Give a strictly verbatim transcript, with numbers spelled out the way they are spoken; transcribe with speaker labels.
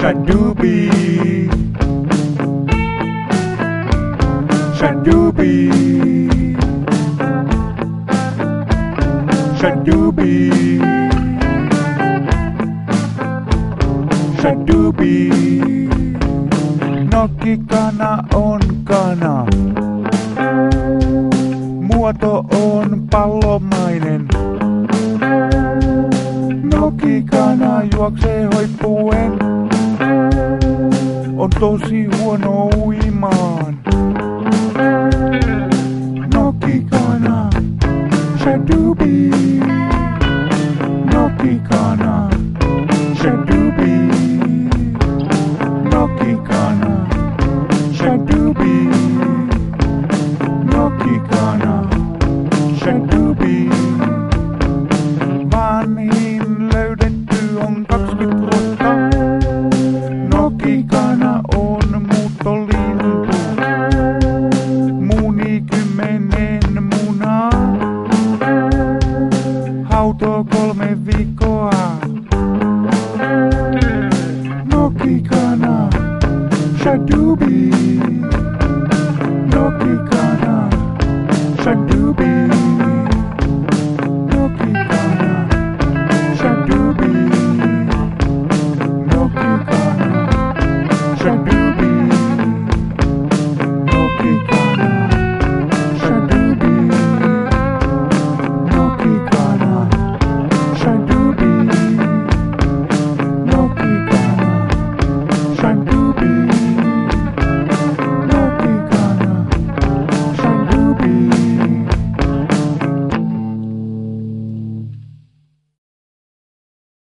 Speaker 1: Shadoobie, Shadoobie, Shadoobie, Shadoobie. Nokikana on kana. Muoto on pallomainen. Nokikana juoksee hoippuen. On tosi huono uimaan. Nokikana, Shadoobie. Nokikana, Shadoobie. Nokikana, Shadoobie. Nokikana, Shadoobie. Vanhin löydetty on kaksikymmentä vuotta. Nokikana on muuttolintu. Muni kymmenen munaa. Hautoo kolme viikkoa. Nokikana, Shadoobie.